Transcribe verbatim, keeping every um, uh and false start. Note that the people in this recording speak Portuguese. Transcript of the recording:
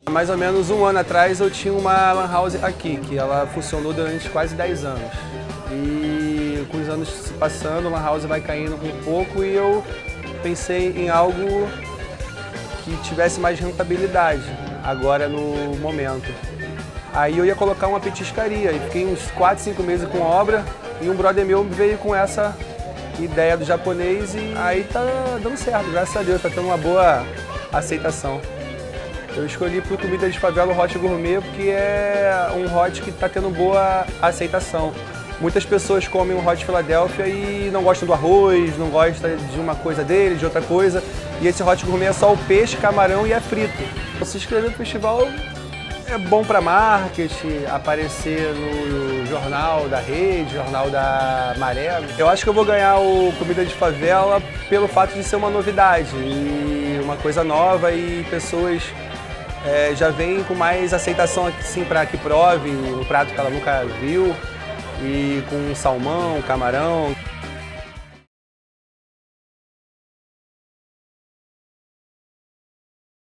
Mais ou menos um ano atrás eu tinha uma lan house aqui, que ela funcionou durante quase dez anos. E com os anos se passando, a lan house vai caindo um pouco e eu pensei em algo que tivesse mais rentabilidade agora no momento. Aí eu ia colocar uma petiscaria e fiquei uns quatro, cinco meses com obra e um brother meu veio com essa ideia do japonês e aí tá dando certo, graças a Deus, tá tendo uma boa aceitação. Eu escolhi pro Comida de Favela o Hot Gourmet porque é um hot que está tendo boa aceitação. Muitas pessoas comem o Hot Philadelphia e não gostam do arroz, não gostam de uma coisa dele, de outra coisa. E esse Hot Gourmet é só o peixe, camarão e é frito. Se inscrever no festival é bom para marketing, aparecer no jornal da Rede, jornal da Maré. Eu acho que eu vou ganhar o Comida de Favela pelo fato de ser uma novidade e uma coisa nova e pessoas É, já vem com mais aceitação assim, para que prove um prato que ela nunca viu, e com salmão, camarão.